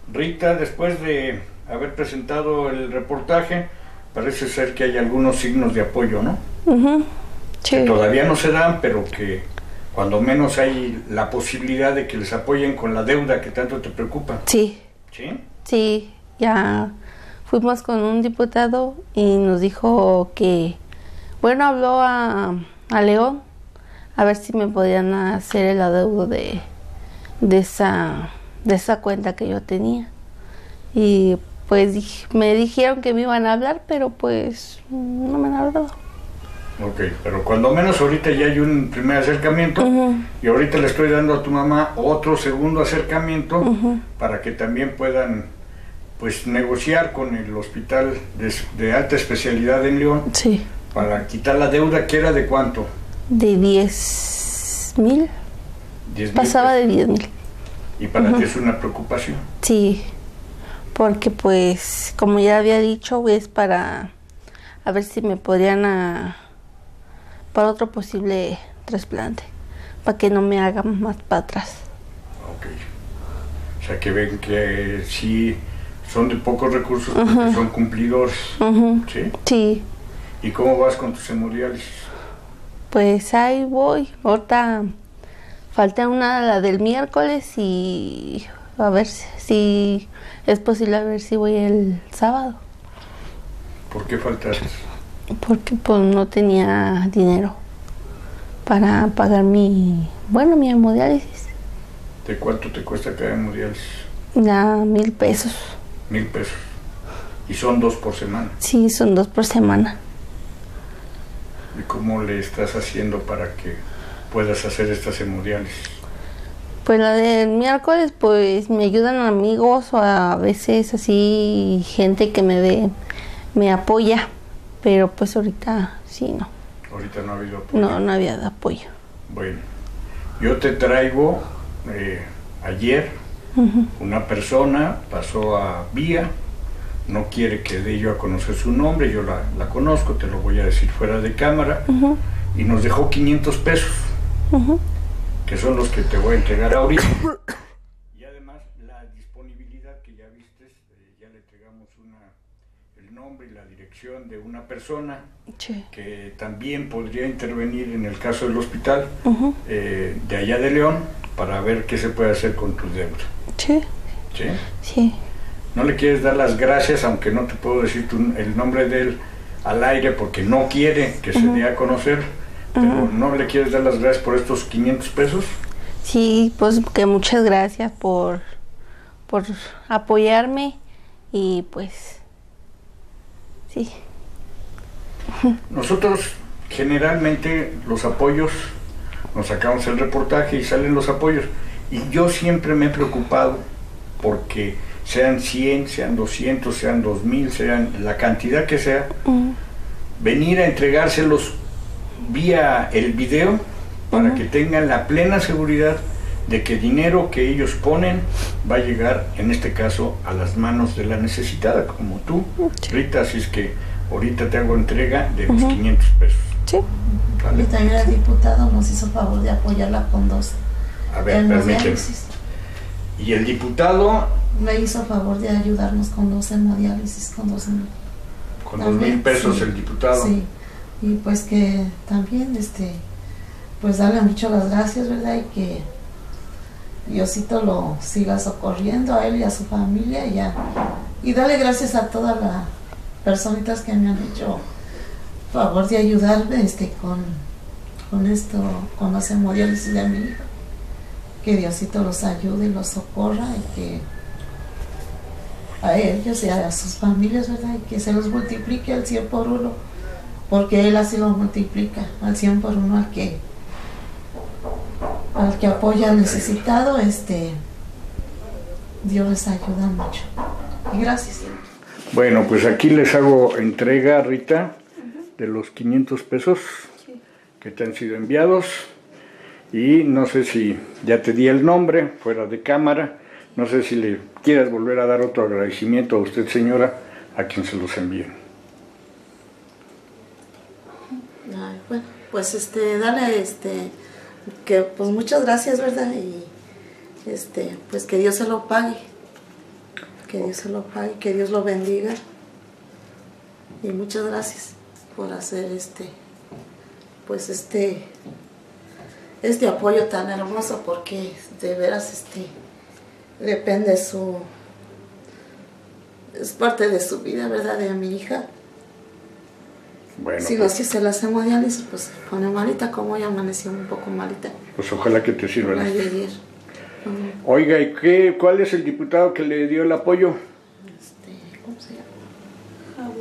Rita, después de haber presentado el reportaje, parece ser que hay algunos signos de apoyo, ¿no? Sí. Que todavía no se dan, pero que cuando menos hay la posibilidad de que les apoyen con la deuda que tanto te preocupa. Sí. ¿Sí? Sí, ya fuimos con un diputado y nos dijo que, bueno, habló a León a ver si me podían hacer el adeudo de esa cuenta que yo tenía. Y pues me dijeron que me iban a hablar, pero pues no me han hablado. Ok, pero cuando menos ahorita ya hay un primer acercamiento y ahorita le estoy dando a tu mamá otro segundo acercamiento para que también puedan pues negociar con el hospital de alta especialidad en León. Sí. Para quitar la deuda, que era de cuánto. De 10,000. 10,000 Pasaba pesos. de 10,000. Y para ti es una preocupación. Sí, porque pues como ya había dicho, es para a ver si me podrían para otro posible trasplante, para que no me hagan más para atrás. Ok. O sea que ven que sí son de pocos recursos, porque son cumplidores. ¿Sí? Sí. ¿Y cómo vas con tus hemodiálisis? Pues ahí voy. Ahorita falta la del miércoles y a ver si es posible, a ver si voy el sábado. ¿Por qué faltaste? Porque pues no tenía dinero para pagar mi hemodiálisis. ¿De cuánto te cuesta cada hemodiálisis? Ya 1,000 pesos. 1,000 pesos. ¿Y son 2 por semana? Sí, son 2 por semana. ¿Y cómo le estás haciendo para que puedas hacer estas hemodiálisis? Pues la del miércoles, pues me ayudan amigos o a veces así gente que me apoya, pero pues ahorita sí no. Ahorita no ha habido apoyo. No había apoyo. Bueno, yo te traigo ayer una persona pasó a Vía, no quiere que dé yo a conocer su nombre, yo la conozco, te lo voy a decir fuera de cámara, y nos dejó 500 pesos, que son los que te voy a entregar ahorita. Y además la disponibilidad que ya viste, ya le entregamos el nombre y la dirección de una persona que también podría intervenir en el caso del hospital de allá de León para ver qué se puede hacer con tu deuda. Sí. ¿Sí? Sí. No le quieres dar las gracias, aunque no te puedo decir el nombre de él al aire porque no quiere que se dé a conocer, pero ¿no le quieres dar las gracias por estos 500 pesos? Sí, pues que muchas gracias por apoyarme y pues sí. Nosotros generalmente los apoyos, nos sacamos el reportaje y salen los apoyos, y yo siempre me he preocupado porque sean 100, sean 200, sean 2,000, sean la cantidad que sea, venir a entregárselos vía el video para que tengan la plena seguridad de que el dinero que ellos ponen va a llegar, en este caso, a las manos de la necesitada, como tú, Rita. Así es que ahorita te hago entrega de los 500 pesos. Sí. ¿Vale? Y también el diputado nos hizo favor de apoyarla con 2. A ver, permíteme. Y el diputado me hizo favor de ayudarnos con 2 hemodiálisis, con 2,000. Con 2,000 pesos, sí. El diputado. Sí. Y pues que también, pues darle muchas las gracias, ¿verdad? Y que Diosito lo siga socorriendo a él y a su familia y darle gracias a todas las personitas que me han hecho favor de ayudarme con esto, con los hemodiálisis de mi hija. Que Diosito los ayude y los socorra y que a ellos y a sus familias, ¿verdad? Y que se los multiplique al 100 por 1, porque Él así lo multiplica al 100 por 1 al que apoya al necesitado, Dios les ayuda mucho. Y gracias. Bueno, pues aquí les hago entrega, Rita, de los 500 pesos que te han sido enviados. Y no sé si ya te di el nombre fuera de cámara, no sé si le quieras volver a dar otro agradecimiento a usted, señora, a quien se los envíe. Bueno, pues dale, que pues muchas gracias, ¿verdad? Y pues que Dios se lo pague. Que Dios se lo pague, que Dios lo bendiga. Y muchas gracias por hacer este apoyo tan hermoso, porque de veras depende es parte de su vida, ¿verdad? De mi hija. Bueno, si pues, si se la hacemos diálisis, pues se pone malita, como ella amaneció un poco malita. pues ojalá que te sirva. Ayer. Oiga, ¿y cuál es el diputado que le dio el apoyo? ¿Cómo se llama?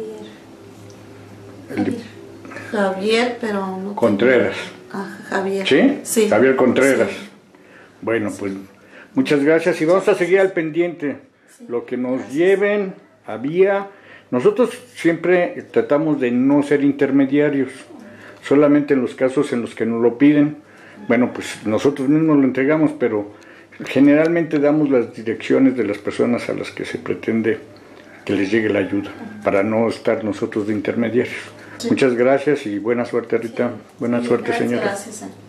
Javier, pero no Contreras. Javier. ¿Sí? Sí. Javier Contreras. Sí. Bueno, pues muchas gracias y vamos a seguir al pendiente. Sí. Lo que nos lleven a vía. Nosotros siempre tratamos de no ser intermediarios, solamente en los casos en los que nos lo piden. Bueno, pues nosotros mismos lo entregamos, pero generalmente damos las direcciones de las personas a las que se pretende que les llegue la ayuda, para no estar nosotros de intermediarios. Sí. Muchas gracias y buena suerte, Rita. Sí. Buena suerte, señora. Gracias.